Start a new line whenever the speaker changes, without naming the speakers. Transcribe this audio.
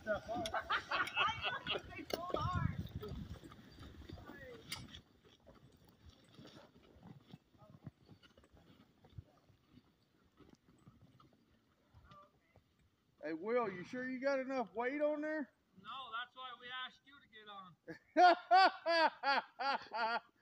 stuff up.
They pulled hard.
Hey, Will, you sure you got enough weight on there?
No, that's why we asked you to get on.